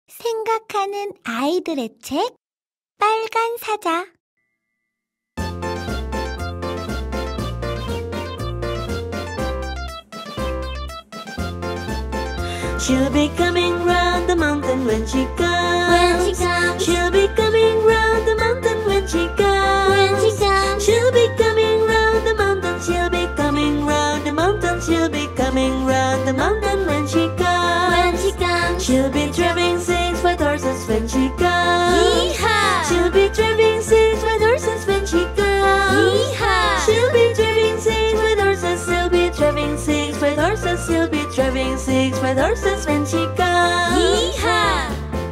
생각하는 아이들의 책 빨간 사자. She'll be coming round the mountain when she goes